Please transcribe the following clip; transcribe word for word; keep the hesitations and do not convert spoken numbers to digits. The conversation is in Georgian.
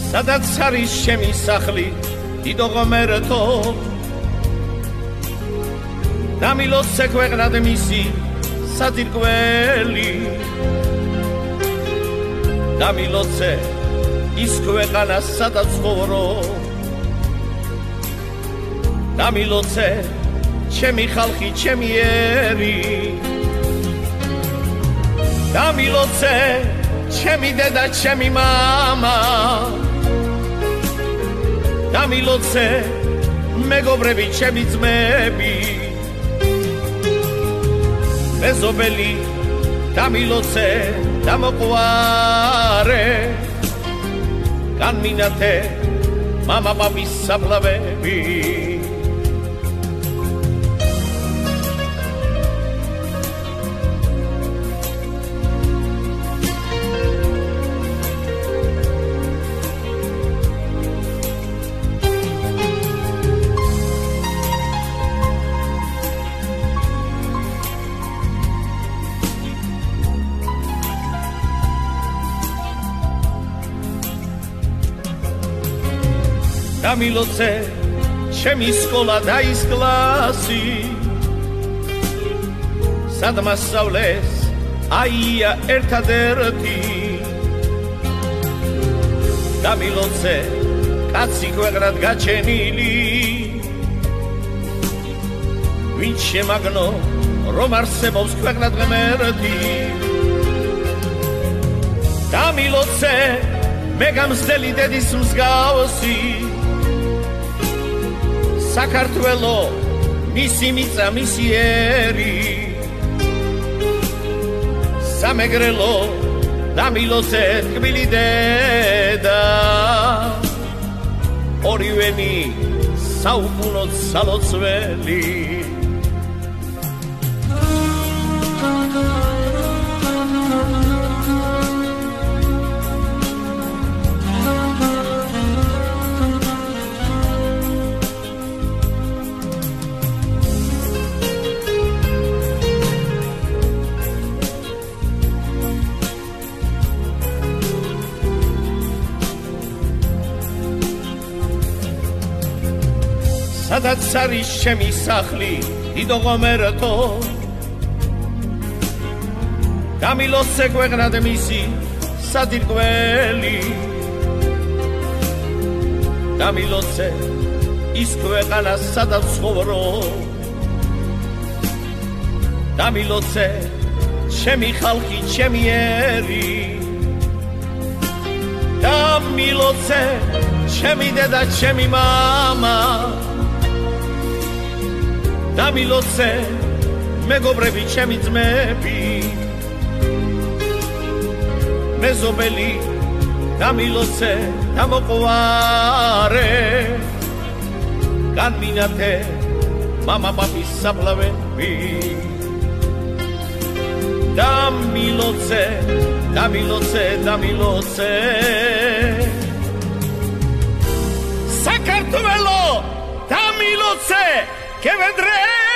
სადაც არის ჩემი სახლი დიდო ღმერთო დამილოცე ქვეყნად მისი საძირკველი დამილოცე ის ქვეყანა სადაც ხოვრო დამილოცე ჩემი ხალხი ჩემი ერი დამილოცე ჩემი დედა ჩემი მამა დამილოცე მეგობრები ჩემი ძმები მეზობელი დამილოცე დამოყვარე განმინათე მამა პაპის საფლავები დამილოცე ჩემი სკოლა და ის კლასი სად მასწავლეს აია ერთადერთი დამილოცე კაცი ქვეყნად გაჩენილი ვინც შემაგნო რომ არსებობს ქვეყნად ღმერთი დამილოცე მე გამსდელი დედის მსგავსი საქართველო მისი მიწა მისი ერი სამეგრელო დამილოცე თბილი დედა ორივენი საუკუნოდ სალოცველი სადაც არის ჩემი სახლი დიდო ღმერთო დამილოცე ქვეყნად მისი საძირკველი დამილოცე ის ქვეყანა სადაც ხოვრო დამილოცე ჩემი ხალხი ჩემი ერი დამილოცე ჩემი დედა ჩემი მამა დამილოცე მეგობრები ჩემი ძმები მეზობელი დამილოცე დამოყვარე განმინათე მამა პაპის საფლავები დამილოცე დამილოცე დამილოცე საქართველო დამილოცე che vedremo